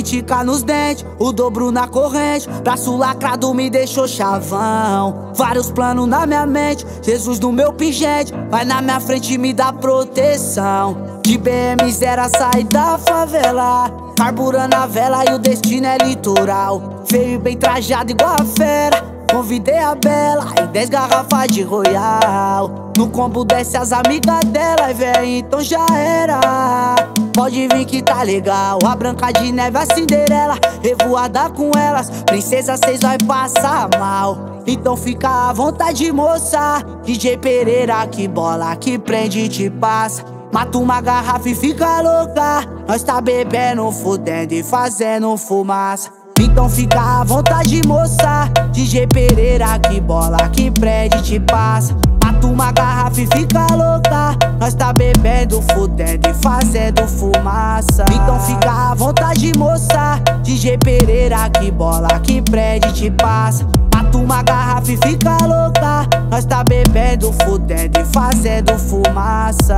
20k nos dentes, o dobro na corrente. Braço lacrado me deixou chavão. Vários planos na minha mente, Jesus no meu pingente. Vai na minha frente e me dá proteção. De BM0 a sair da favela, carburando a vela e o destino é litoral. Veio bem trajado igual a fera, convidei a Bela e 10 garrafas de Royal. No combo desce as amigas dela, véi, então já era. Pode vir que tá legal, a Branca de Neve, a Cinderela, revoada com elas, princesa cês vai passar mal. Então fica à vontade, moça. DJ Pereira, que bola que prende e te passa. Mata uma garrafa e fica louca. Nós tá bebendo, fudendo e fazendo fumaça. Então fica à vontade, moça. DJ Pereira, que bola que prende e te passa. Mata uma garrafa e fica louca. Nós tá bebendo, fudendo e fazendo fumaça. Então fica à vontade, moça. DJ Pereira, que bola que prende e te passa. Mata uma garrafa e fica louca. Nós tá bebendo, fudendo e fazendo fumaça.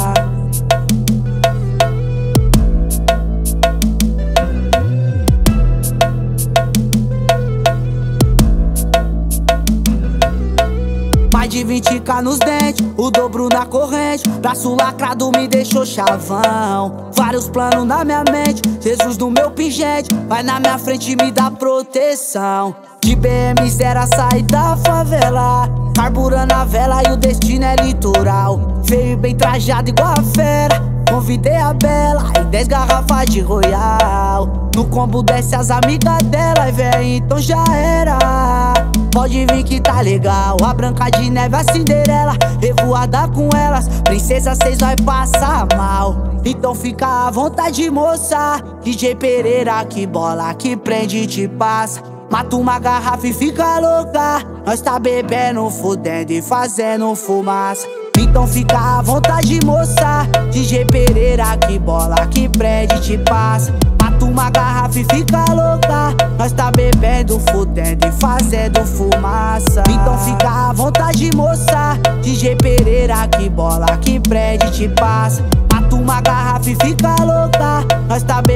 Mais de 20k nos dentes, o dobro na corrente. Braço lacrado me deixou chavão. Vários planos na minha mente, Jesus no meu pingente. Vai na minha frente e me dá proteção. De BM0 a sair da favela, carburando a vela e o destino é litoral. Veio bem trajado igual a fera, convidei a Bela e 10 garrafas de Royal. No combo desce as amigas dela, véi, então já era. Pode vir que tá legal, a Branca de Neve, a Cinderela, revoada com elas, princesa cês vai passar mal. Então fica à vontade, moça. DJ Pereira, que bola que prende e te passa. Mata uma garrafa e fica louca. Nós tá bebendo, fudendo e fazendo fumaça. Então fica à vontade, moça. DJ Pereira, que bola que prende e te passa. Mata uma garrafa e fica louca. Nós tá bebendo, fudendo e fazendo fumaça. Então fica à vontade, moça. DJ Pereira, que bola que prende e te passa. Mata uma garrafa e fica louca. Nós tá